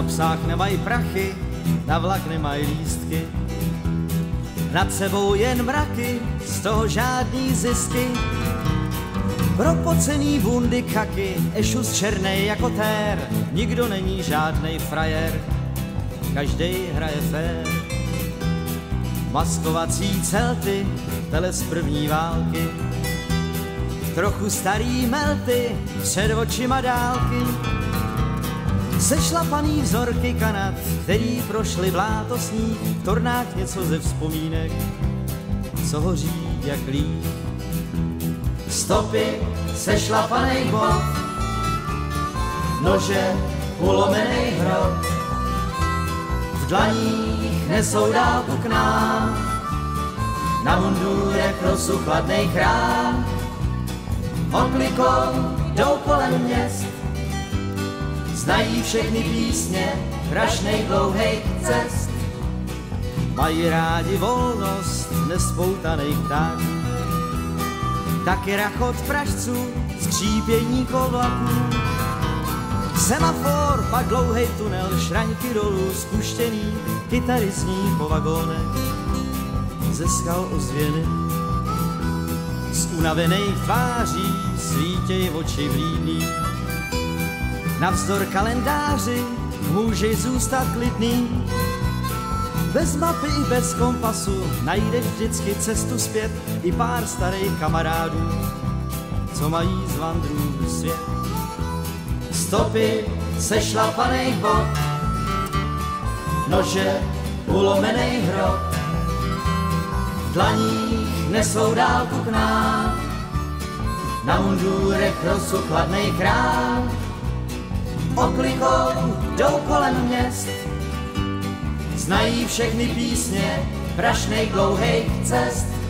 kapsách nemají prachy, na vlak nemají lístky. Nad sebou jen mraky, z toho žádný zisky. Propocený bundy kaky, ešus černej jako tér, nikdo není žádnej frajer, každej hraje fér. Maskovací celty, tele z první války, trochu starý melty, před očima dálky. Sešlapaný vzorky kanat, který prošli bláto sníh, v tornách něco ze vzpomínek, co hoří jak líh. Stopy sešlapanej bod, nože ulomenej hrob, v dlaních nesou dálku k nám, na mundurech rosu chladnej krám. Oklikou jdou kolem měst, znají všechny písně prašnej dlouhej cest. Mají rádi volnost nespoutanej ptáků, taky rachot pražců, skřípění kol vlaků. Semafor, pak dlouhej tunel, šraňky dolů spuštěný, kytary zní po vagónech, ze skal ozvěny. Z unavených tváří svítěj oči vlídný, navzdor kalendáři můžeš zůstat klidný. Bez mapy i bez kompasu najdeš vždycky cestu zpět, i pár starých kamarádů, co mají z vandrů svět. Stopy sešlapanej bod, nože ulomenej hrob, v dlaních nesou dálku k nám, na mundurech rosu chladnej krám. Oklikou jdou kolem měst, znají všechny písně prašnej dlouhej cest.